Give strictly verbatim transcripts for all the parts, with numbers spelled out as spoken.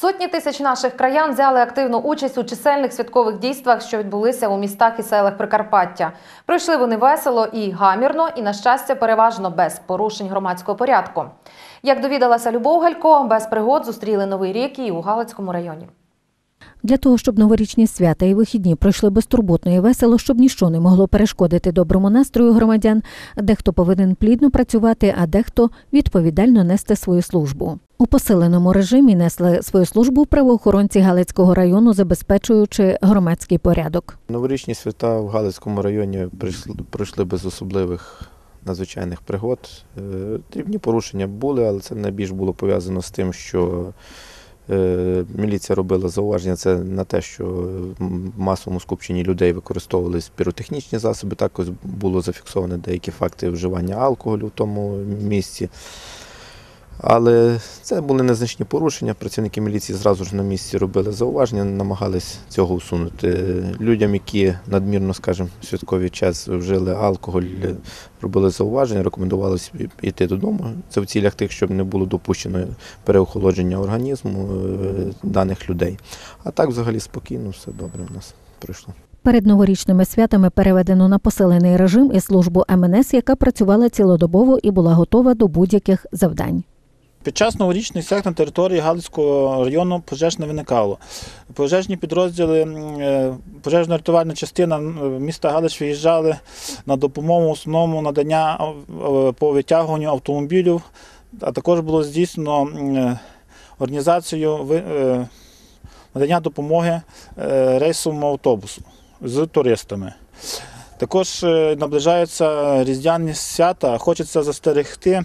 Сотні тисяч наших краян взяли активну участь у чисельних святкових дійствах, що відбулися у містах і селах Прикарпаття. Пройшли вони весело і гамірно, і, на щастя, переважно без порушень громадського порядку. Як довідалася Любов Галько, без пригод зустріли Новий рік і у Галицькому районі. Для того, щоб новорічні свята і вихідні пройшли безтурботно і весело, щоб ніщо не могло перешкодити доброму настрою громадян, дехто повинен плідно працювати, а дехто відповідально нести свою службу. У посиленому режимі несли свою службу правоохоронці Галицького району, забезпечуючи громадський порядок. Новорічні свята в Галицькому районі пройшли без особливих надзвичайних пригод. Дрібні порушення були, але це найбільш було пов'язано з тим, що міліція робила зауваження це на те, що в масовому скупченні людей використовувалися піротехнічні засоби. Також було зафіксовано деякі факти вживання алкоголю в тому місці. Але це були незначні порушення. Працівники міліції зразу ж на місці робили зауваження, намагались цього усунути. Людям, які надмірно, скажімо, в святковий час вжили алкоголь, робили зауваження, рекомендувалося йти додому. Це в цілях тих, щоб не було допущено переохолодження організму даних людей. А так взагалі спокійно, все добре у нас пройшло. Перед новорічними святами переведено на посилений режим і службу ем ен ес, яка працювала цілодобово і була готова до будь-яких завдань. Під час новорічних свят на території Галицького району пожеж не виникало. Пожежні підрозділи, пожежно-рятувальна частина міста Галич виїжджали на допомогу основному надання по витягуванню автомобілів, а також було здійснено організацію надання допомоги рейсовому автобусу з туристами. Також наближаються різдвяні свята, хочеться застерегти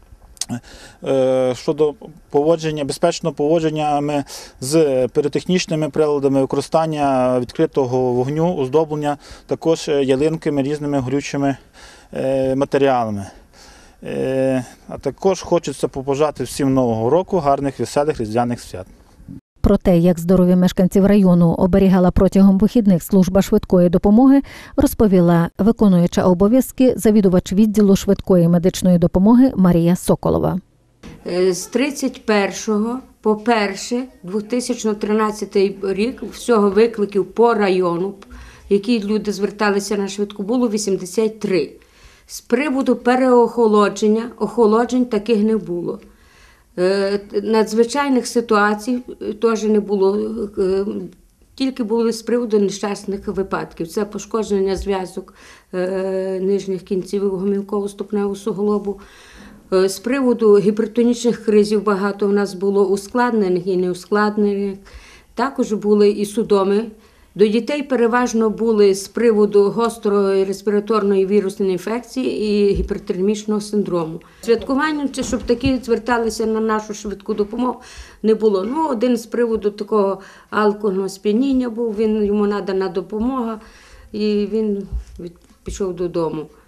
щодо поводження, безпечного поводження з піротехнічними приладами, використання відкритого вогню, оздоблення також ялинками, різними горючими матеріалами. А також хочеться побажати всім Нового року гарних, веселих різдвяних свят. Про те, як здоров'я мешканців району оберігала протягом вихідних служба швидкої допомоги, розповіла виконуюча обов'язки завідувач відділу швидкої медичної допомоги Марія Соколова. З тридцять першого по перше дві тисячі тринадцятий рік всього викликів по району, які люди зверталися на швидку, було вісімдесят три. З приводу переохолодження, охолоджень таких не було. Надзвичайних ситуацій теж не було, тільки були з приводу нещасних випадків. Це пошкодження зв'язок нижніх кінцівок гомілково-ступневого суглобу. З приводу гіпертонічних кризів багато у нас було ускладнених і неускладнених. Також були і судоми. До дітей переважно були з приводу гострої респіраторної вірусної інфекції і гіпертермічного синдрому. Святкування, щоб такі зверталися на нашу швидку допомогу, не було. Ну, один з приводу такого алкогольного сп'яніння був, він, йому надана допомога, і він пішов додому.